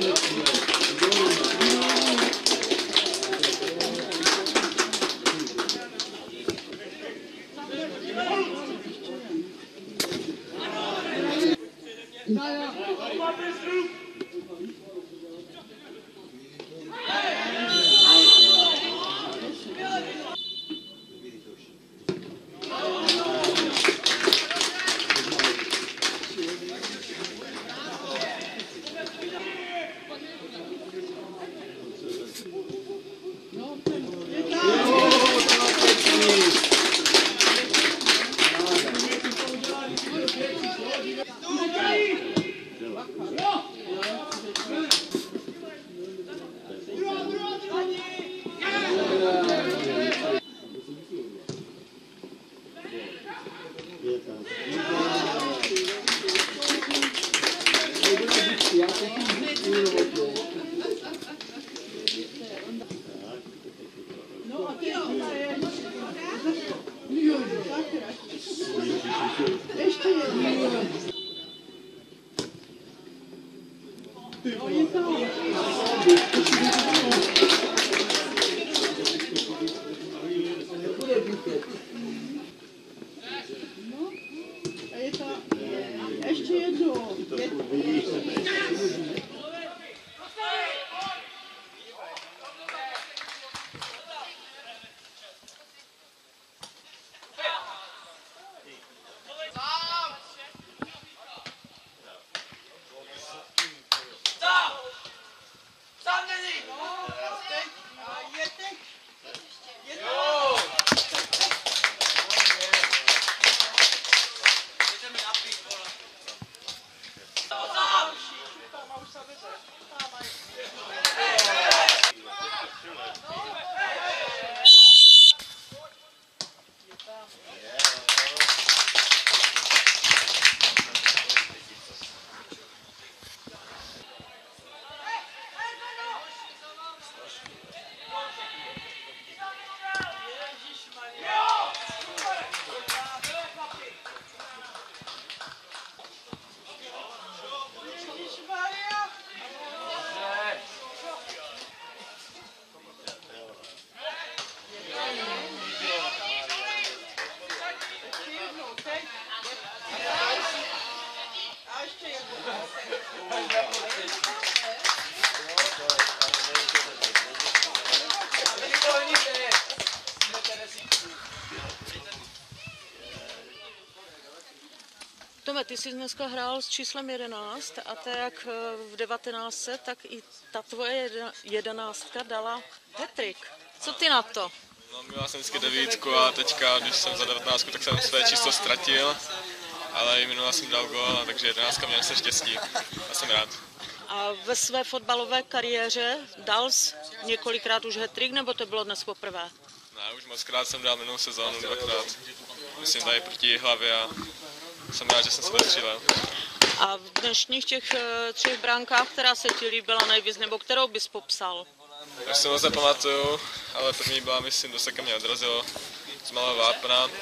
Ještě jednou. Tome, ty jsi dneska hrál s číslem 11 a to jak v 19, tak i ta tvoje 11 dala hat-trick. Co ty na to? No, měla jsem vždycky 9 a teďka, když jsem za 19, tak jsem své číslo ztratil, ale i minula jsem dal gól, takže 11 měl se štěstí a jsem rád. A ve své fotbalové kariéře dal jsi několikrát už hat-trick, nebo to bylo dnes poprvé? Ne, už mockrát jsem dal minulou sezónu, 2krát. Myslím tady proti Hlavě a jsem rád, že jsem se dostřílel. A v dnešních těch 3 bránkách, která se ti líbila nejvíc, nebo kterou bys popsal? Už se moc nepamatuju, ale první byla, myslím, Doseka mě odrazilo z malého vápna,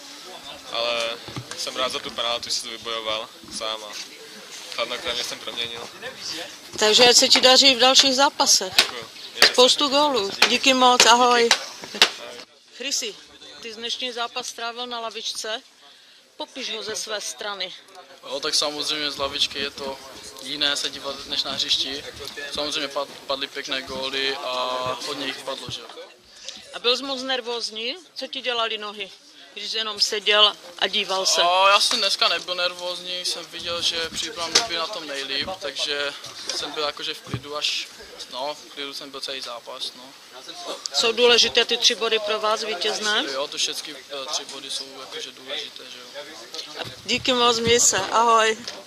ale jsem rád za tu penaltu, že jsem to vybojoval sám a chladnokrevně jsem proměnil. Takže ať se ti daří v dalších zápasech. Děkuju. Spoustu gólů. Díky moc, ahoj. Chrissy, ty dnešní zápas strávil na lavičce. Popiš ho ze své strany. No, tak samozřejmě z lavičky je to jiné se dívat než na hřišti. Samozřejmě padly pěkné góly a hodně jich padlo, že? A byl jsi moc nervózní? Co ti dělali nohy, když jsi jenom seděl a díval se? Já jsem dneska nebyl nervózní, jsem viděl, že příprav nebyl na tom nejlíp, takže jsem byl jakože v klidu až, v klidu jsem byl celý zápas, no. Jsou důležité ty 3 body pro vás, vítězné? Jo, to všechny 3 body jsou jakože důležité, že jo. Díky moc, měj se, ahoj.